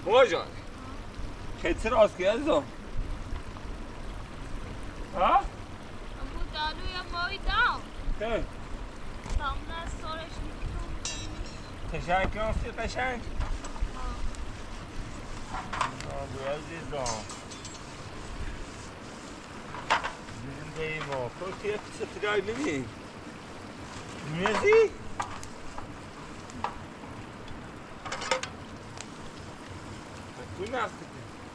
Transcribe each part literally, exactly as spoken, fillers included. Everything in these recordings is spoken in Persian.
Boa, Jorge. Kedi ser az geldi. Ha? Bu dalu ya moydam. Evet. Tamlar sonra şimdi Teşekkür ederim. Teşekkür. Bu azizim. Bizim deyim o. Kokiye kısa tıray beni. Nezi? Bu ne yaptı?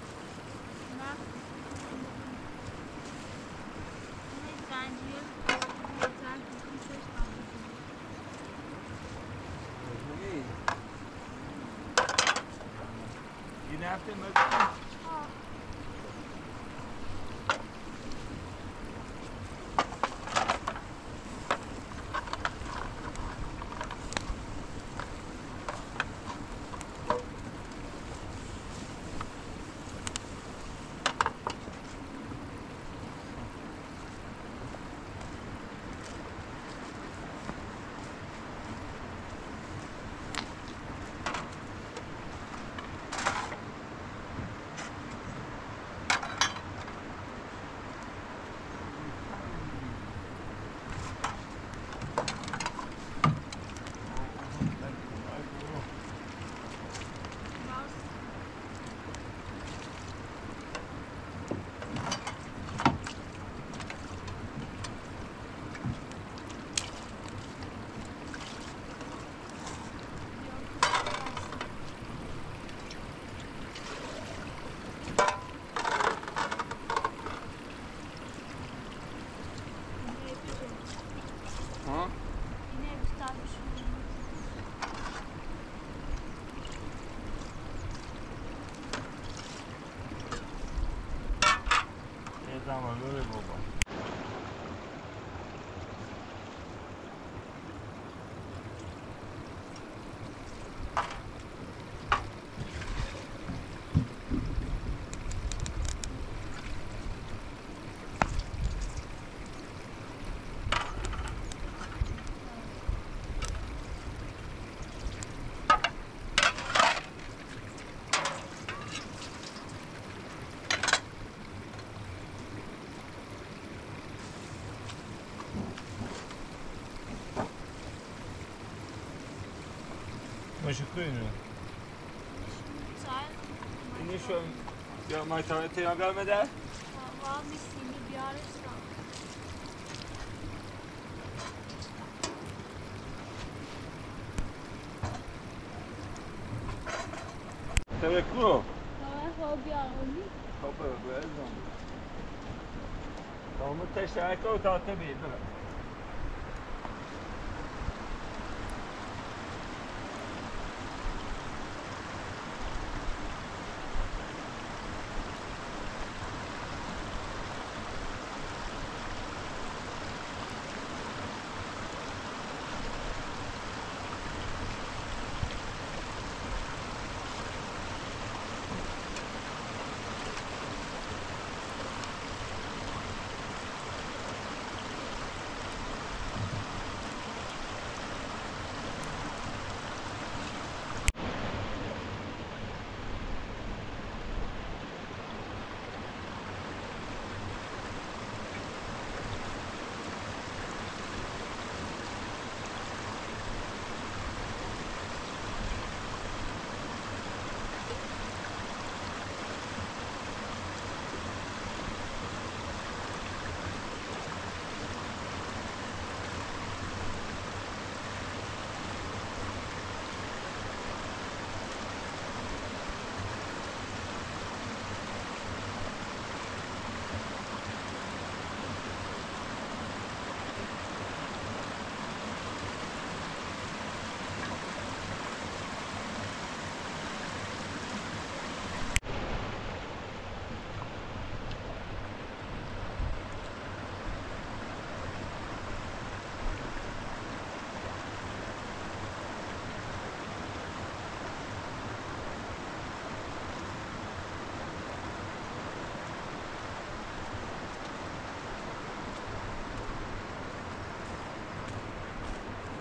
Yine yaptın mı? Tamam öyle baba. Maşıklı iniyor. İni şu ya maytavete ya gelmedi. Var mısın bir arasın. Tevekkül. Tamam hobi alın. Kapı böyle. Tamam teşekkür o tahta bir dur.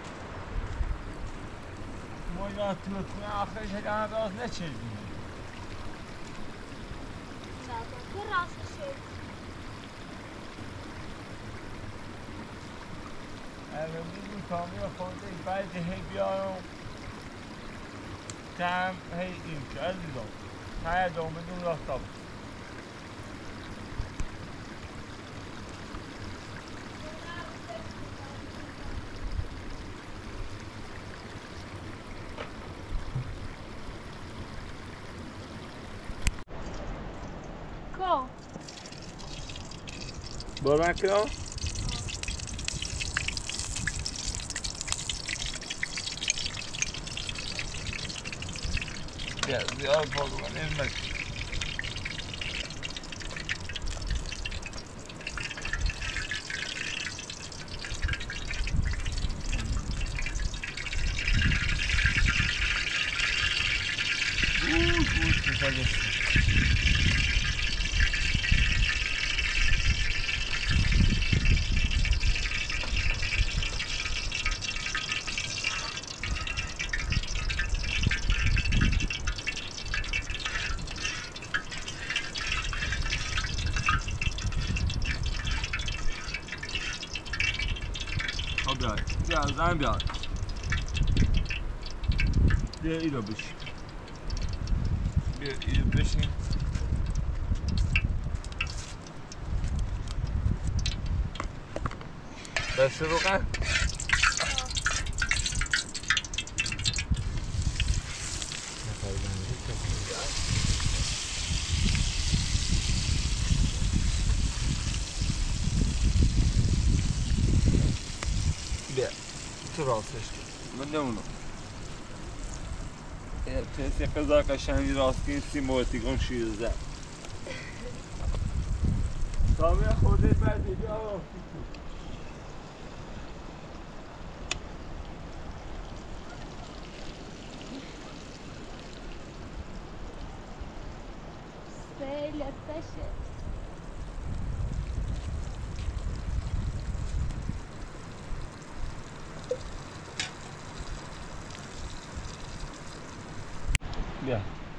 ما اینا تو خونه آخرش هدانه باز نچردیم اگه میدون کامی خورده بعد هی بیارم تم هی این که عزیزم های دوم بدون راستاب کو برو که Ja, ziyar balığın elmek. Uuu, uuu, güzel geçti. بیار بیار زن بیار بیا ای رو بشین بیا ای رو بشین بس رو قن بیا تو راستش کن من نمونم تیسی قضا قشنگی راست کنید سی موتیگون شیرزه تامی خورده بعد بیا راستی سیلتشه بیا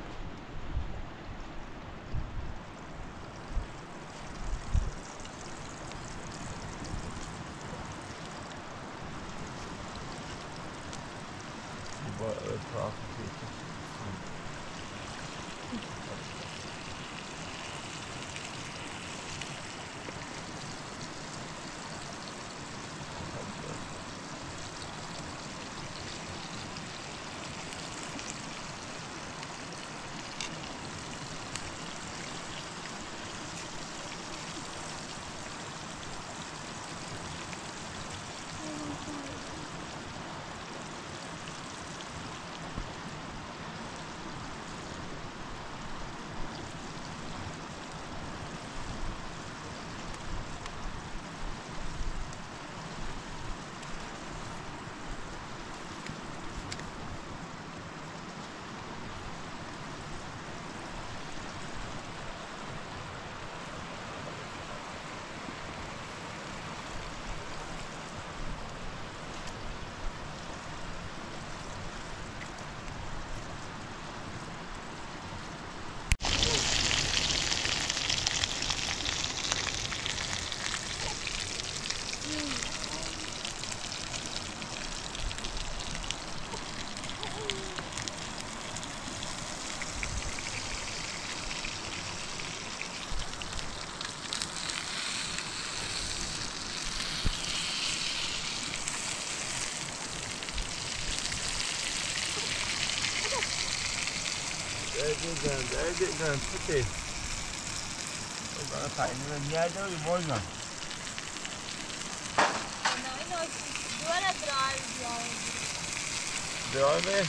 با اطراف دقیقاً دقیقاً توته بana kaynına niye diyor boyuna Duvara drive diyor. devam et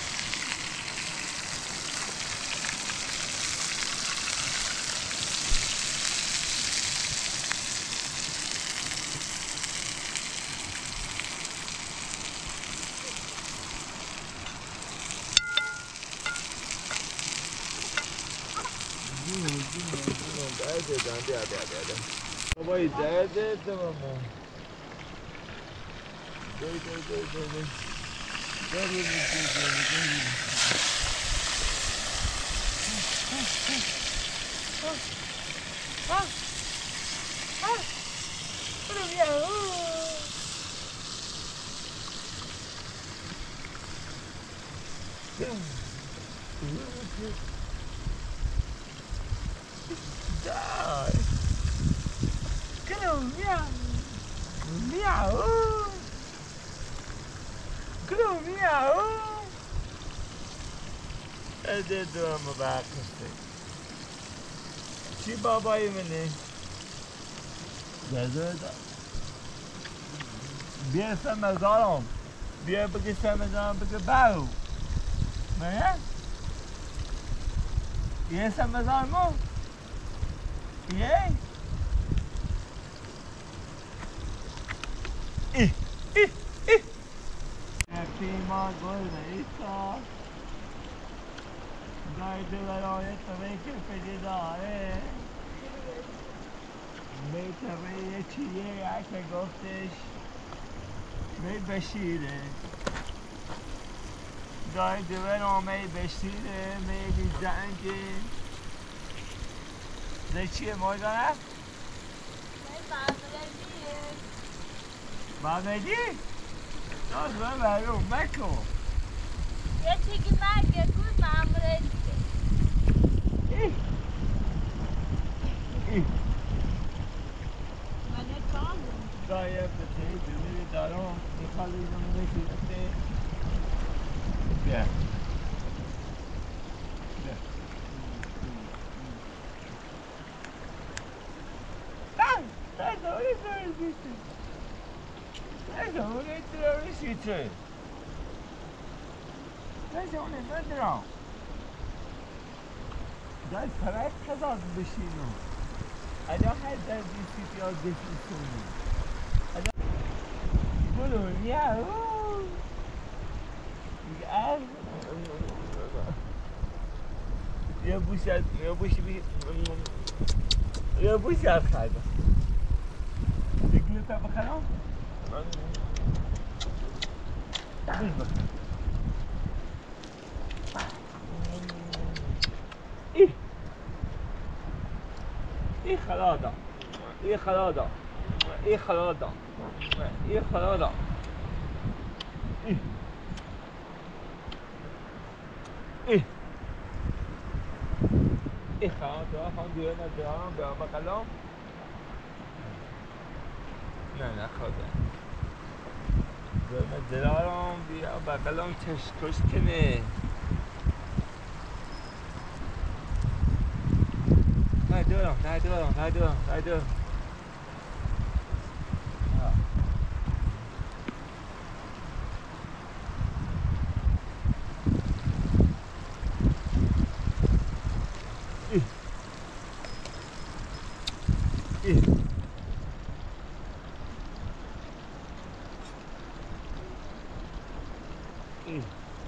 درد دادم بیا بیا بیا بابایی درد دادم دوی دوی دوی دوی دوی دوی دوی دوی دوی Die. Come meow. Meow. Come meow. ازه دورم برقصه چی بابایی منه؟ گذاره دا بیا سر مزارم بیا بگی سر مزارم بگی باو نه؟ بیا سر مزارمو بیا ای ای ای پیما گل ایسا دایده برای طبعی که پیدا داره می طبعی یه چیه که گفتش می بشیره دایده برای می بشیره می بی زنگه ده چیه مردانه؟ می بامردیه بامردی؟ داد من برون مکن یه چیگی مرگه کود بامردیه ای ای منه کامون دایه بطهی دمیری دارم میخوالی نمونه شیرسته بیا بیا نه نه دوری دوری بیشتر نه دوری دوری بیشتر نه دوری ندارم دای فرق خزاز بشینم ادا هر در بیسی پیاز بشینم ادا بلو میاو میگه یه بوش از یه بوش بی یه بوش از خیلی دیگه تا بخرم بیش بخرم ای ای خلادا ای خلادا ای خلادا ای خلادا ای ای ای خلادا خان دیگه ندارم برام بقلم نه نه خدا برام دلارم بیا بقلم تشکش کنه ندارم ندارم ندارم ندارم ای ای ای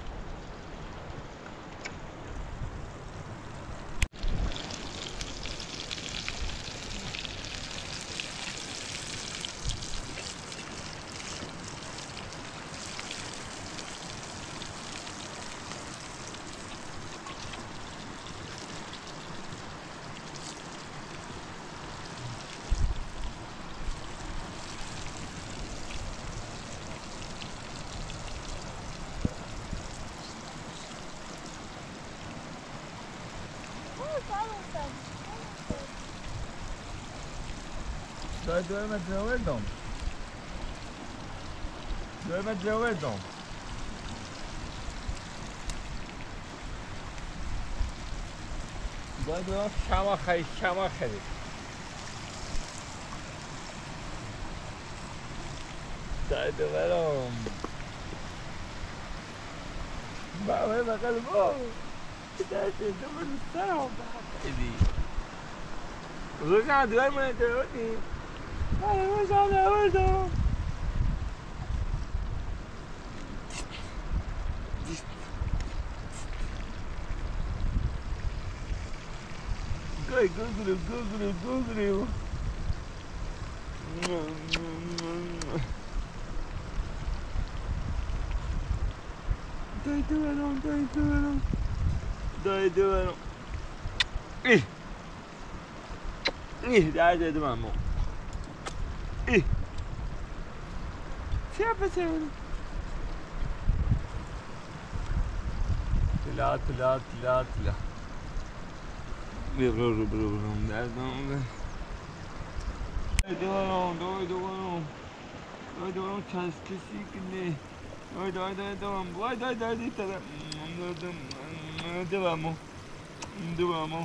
دای دوی متروردم دوی متروردم دای دوی شما خیلی شما خیلی دای دوی برام باوی بقل بو دای دوی من سرم خیلی روزا دوی من متروردی دای روزا متروردم Good, good, good, good, good, good. Dai duro, dai duro. Dai duro. Eh. Eh, dai dai mamma. Eh. Sempre sempre. Tila, tila, tila, tila. برو برو برو دردم دوارم دوی دوارم دوی دوارم کسی کنه دوی دوی دوی دوارم وای دوی دوی دوی ترم دوامو دوامو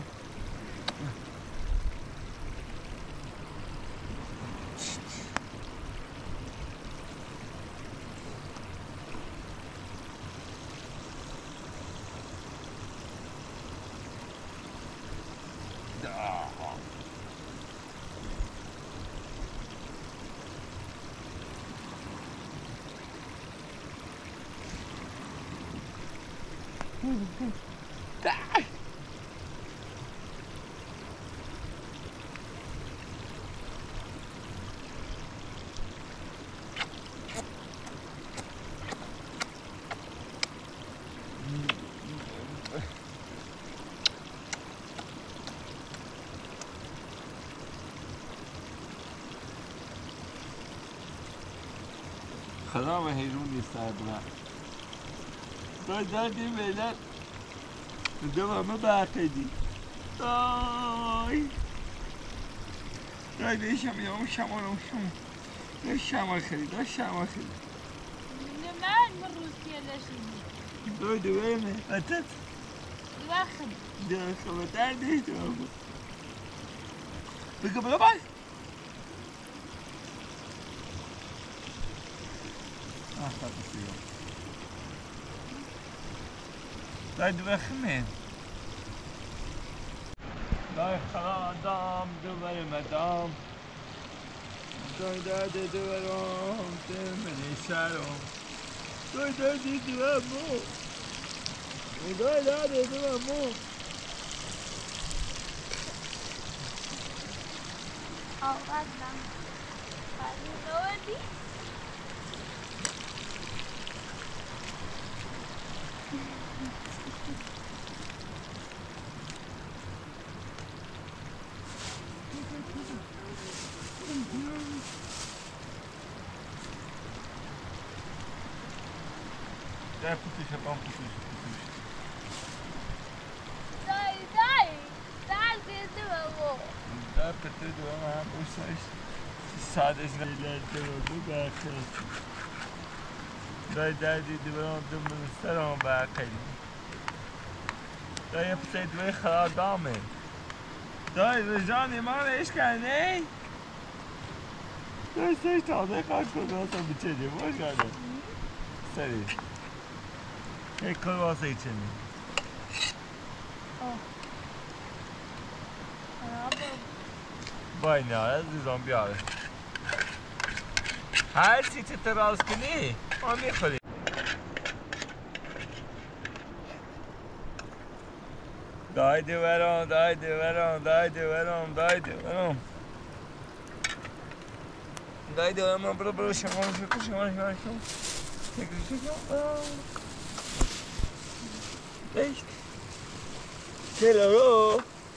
خدا و حیرونی سر برم دای دادی ملت دوامه برقیدی دای دای بیشم یامو شمارم شما دای شمار خیلی دای شمار خیلی من من روسیه لشونی دای دوامه بطت واخد دای خبتر دی دوامه بگو بلا بای آخه بسیار دای دوامه خمین دای خلا دام دوباره مدام دای داده دوبارم تمنی سرم دای دادی دوامو دای داده دوامو آقادم خالی نودی Dai putușa, bam putușa, putușa. Dai, dai, dai de două. Da, pe te două am pus aici. Sade și le două, du bacă. Dai, dai de două am de măsăram bacă. Dai e pe două خرادامه. Dai, رجانی ما ايش كان ايه؟ دai سوي تاده قاعد كل راسه بتشدي مش قاعد. سري. هيك كل راسه يتشني. Vay ne ara zombi abi. Her şeyi teraz kini. Onu خوري. Daydı veron, daydı veron, daydı veron, daydı veron. Daydı veron, bro bro şaman şaman şaman şaman şaman. Tekrar şaman. Beş. Hello.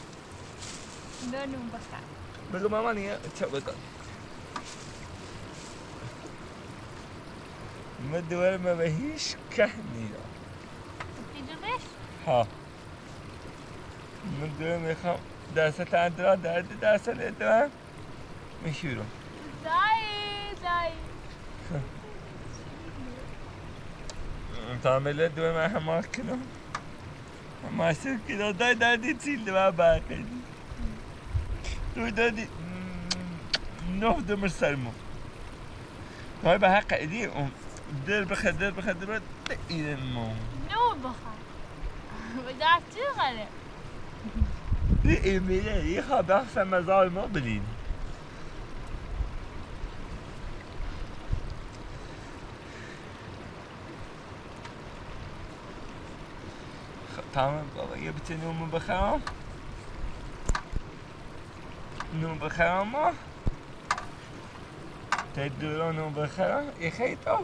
Dönüm bakar. بگو ماما نیه چه بکن من دوباره ما به هیچ که نیدم تجربهش؟ ها من دوباره میخوام درست اندرا درد درست ندارم میشورم زایی زایی تعمله دوباره من همه کنم همه سر کنم دای دردی چیل دوباره برقیدی دوی دادی نه دمر سرمو دای به حق ایدی اون در بخیر در بخیر در بخیر ایدن مو نو بخار بدأت تغلب دی ایمیله یه خواب بخش مزار ما بدین تمام بابا یه بچه نومو بخرم نوم بخرم ما تا دوران نوم بخرم یه خیلی تا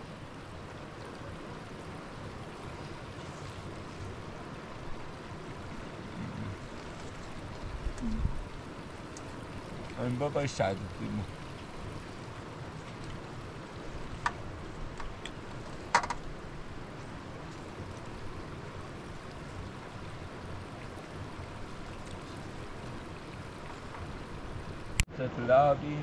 این بابا شاید دیمو وسط لابی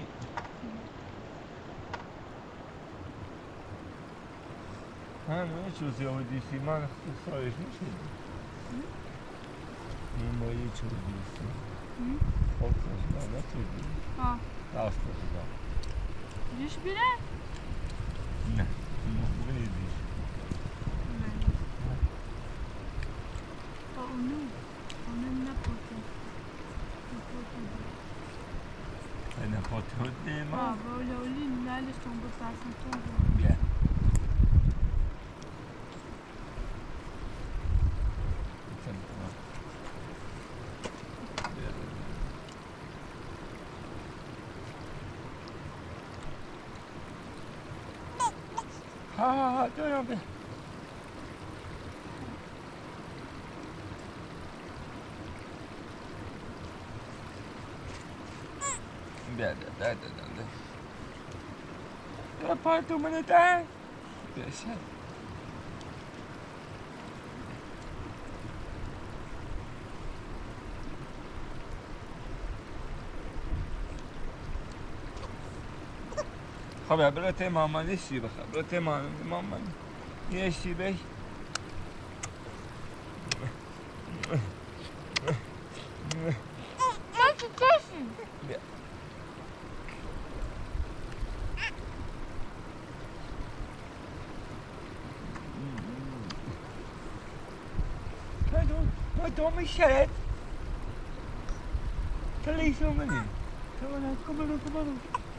همه چیزی رو دیسی من اختصارش میشه این با یه چیز دیسی خب خوش من نتودی آه راست بخدا جوش بیره؟ نه مخبوبه نیزیش نه با اونو اونو نپوته نپوته ده ما آه با اولی نالشتون بود بسن تو بیا ها ها ها دورم بیا بیا بیا بیا بیا بیا پای تو منو در بشه خب برو ته مامان شی بخواه برو ته مامان یه شی بی چشی چشی بیا ما دومی شرد تلیسو منی کمانو کمانو کمانو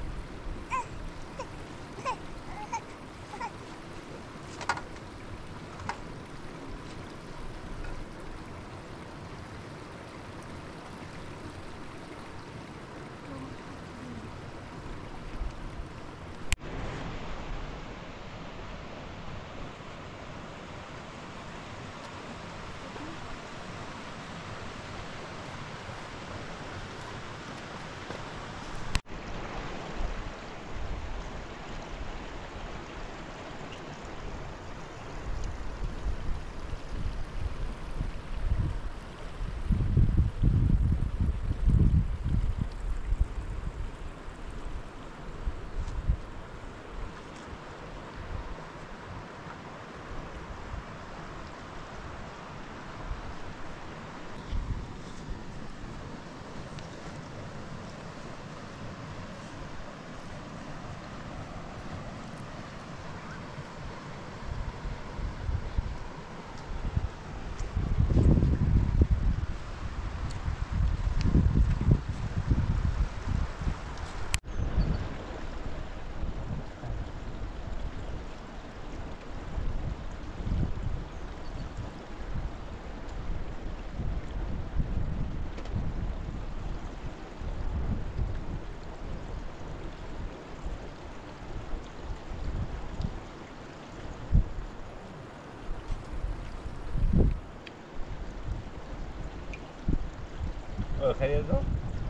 خیلی دو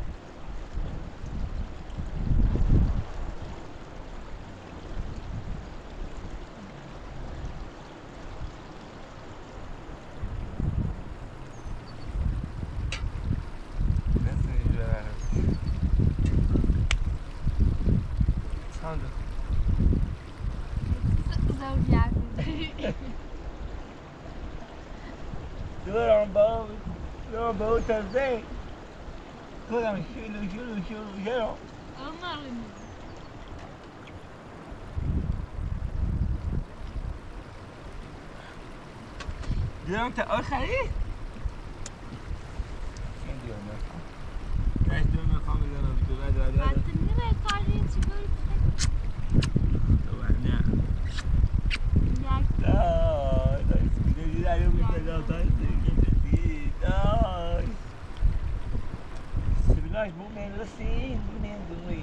دورم با دورم با تازه دورم شلو شلو شلو شلو Aman. دورم تا آخری من دورم نخوام نه دورم نخوام دورم دورم دورم دورم Fatih nereye kaldın çıkıyor? دورم نه Yak. دای دای سکیده دای میشه دای دای سکیده دای سبیلاش بو من رسید بو من دوی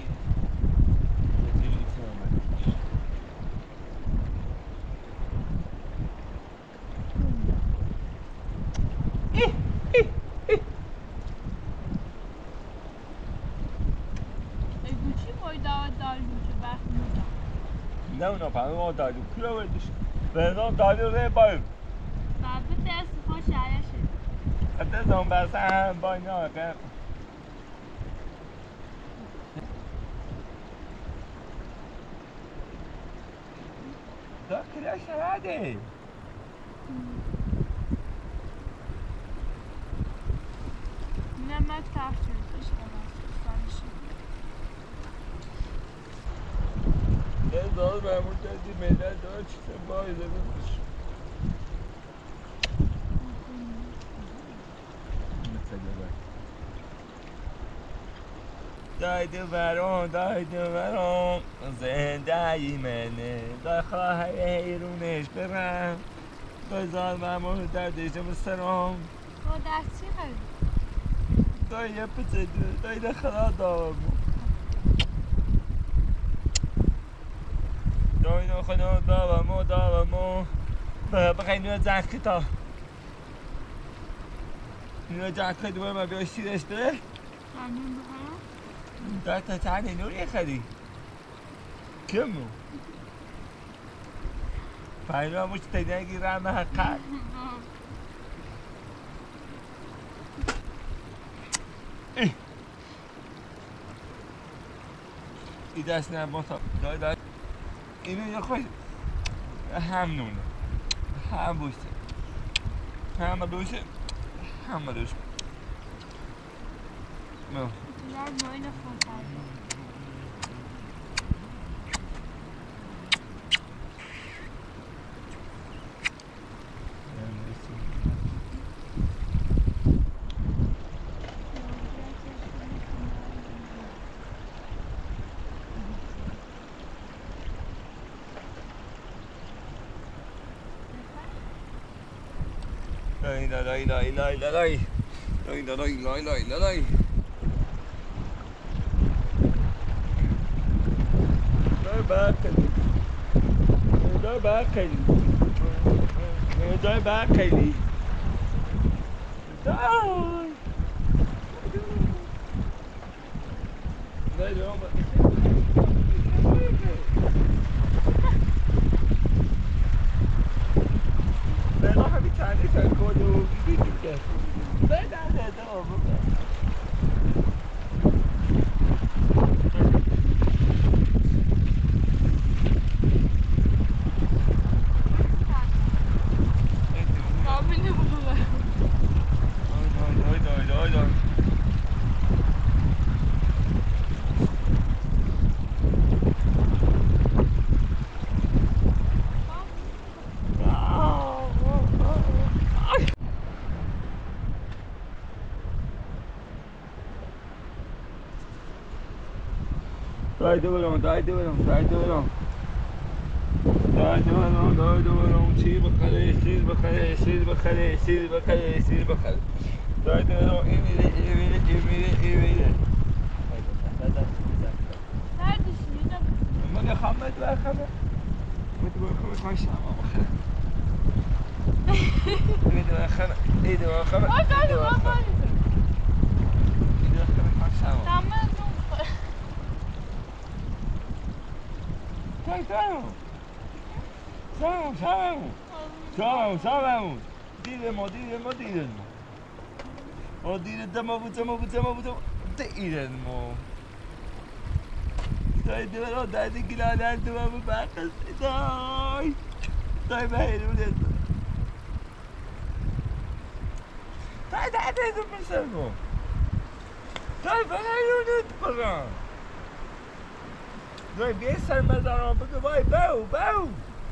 Gucci mooi daar daar moeten weg moeten. نه نه پناه ما دادیم کلا وردیش بهنام دادی رو بایم Baba ders hoş yaşa. حتی زن برسه هم با اینا که شراده Nomadic pastures işte var. Ben doğru ben burada demeden daha çıksam daha iyi olurmuş. دایدو برام دایدو برام زنده منه دای خواهی حیرونش برم بذار ممون دردشم سرم با درد چی خرید؟ دای یه پچه دو دای دخلا دارم دای نخلا دارم دارم بخوای نوع جنکی تا نوع جنکی دوباره ما بیاش شیرش بره ممنون بخورم؟ دای تا چند نوری خری کمو پایین هموش تیده گیرم حقیقت ای دست نمون تا دای دای اینو یه خوش هم نونه هم بوسه هم بوسه هم بوسه نه Güzel bir oyun fotoğrafı. Lay lay lay lay lay lay lay lay lay lay lay lay lay Dai bakali Dai bakali Dai bakali Dai Dai Roma Ben daha bir tane sen koydu gidip gel. Ben de tamam mı? Tahmini bulurlar. Oy oy oy oy oy. Dai duro, dai duro, dai duro. Dai duro, dai duro. Çiğ bakale, çiğ bakale, çiğ bakale, çiğ bakale, çiğ bakale. Dai duro, emire, emire, emire, emire. Neredesin? Yine mi? Bana Muhammed ver Muhammed. Hadi bakalım kaçalım ama. Hadi bakalım. Hadi bakalım. Ay geldim ben böyle. Hadi bakalım kaçalım. Tamam. Dai, dai. Ciao, ciao. Ciao, ciao. Diremo, diremo, diremo. O diremo, butemo, butemo, butemo. Diremo. Dai, diremo, dai, di gila, dai, diremo, bakas. Dai. Dai, behir, ulet. Dai, dai, dai, super servo. Dai, behir, ulet, bana. Dai, bir sarmadan bugün vay bau, bau.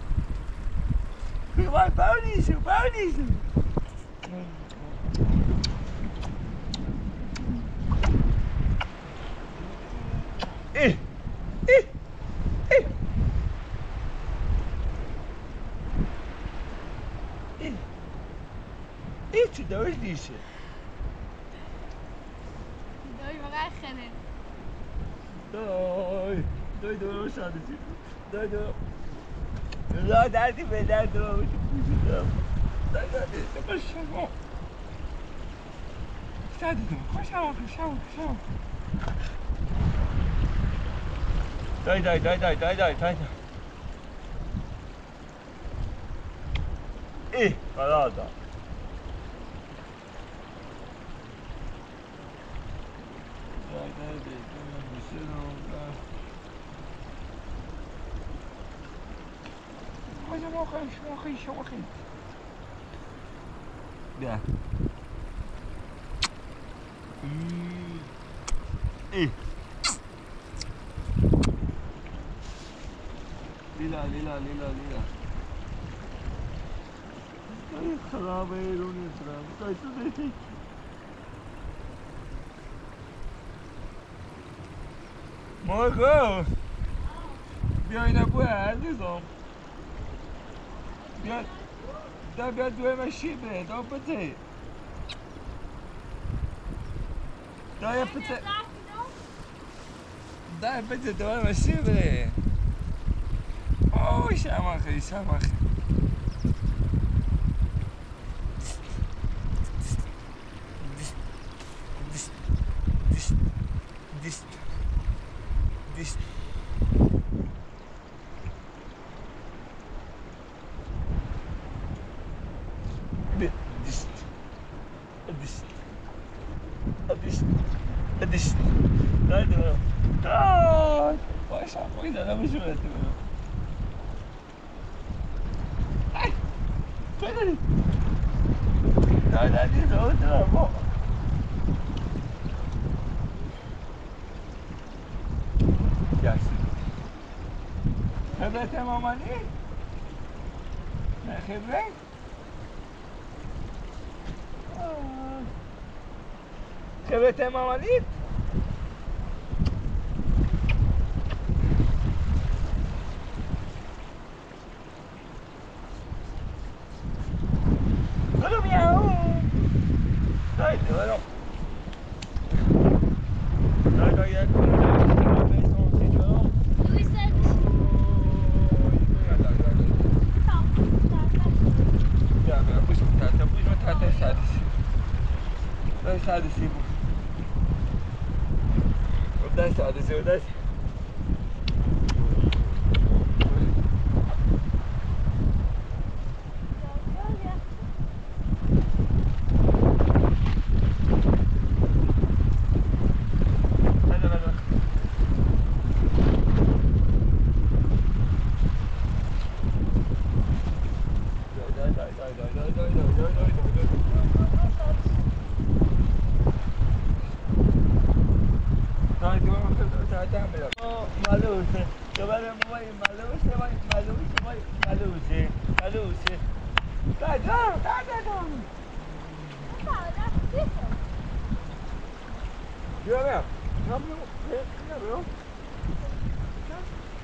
Vay bau nisu, bau nisu. Eh, eh, eh. Eh. Eh, tu dois nisu. Doei, we gaan Dai. Dai dai sadece. Dai dai. La derdi be derdi o. Dai dai. Koşalım. Sadece koşalım, koşalım, koşalım. Dai dai dai dai dai dai dai. Eh, parada. Dai dai dai. بذار ما خواهیم شما خیلی شما خیلی بیا ای لیلا لیلا لیلا لیلا ای خرابه ایرونی خرابه کاش تو دیتی مرگو بیا اینا بوه عزیزم بیا دا بیا دوی من شیبه دا بده دا یه پته دا بده دوی من شیبه اوه شمخی شمخی This this this this this لا تمام آه واش عقيدة أنا مش ولا تمام أي تدري لا لا دي زود تمام ياسين خبرت امام علی؟ نه خبرت؟ خبرت امام علی؟ برو میاو دای برو دای دای یک سادسي بو وداي سادسي وداي مالوسه دوباره موبایل مالوسه وای مالوسه وای مالوسه مالوسه دای دار دای دای دار بیا بیا بیا بیا بیا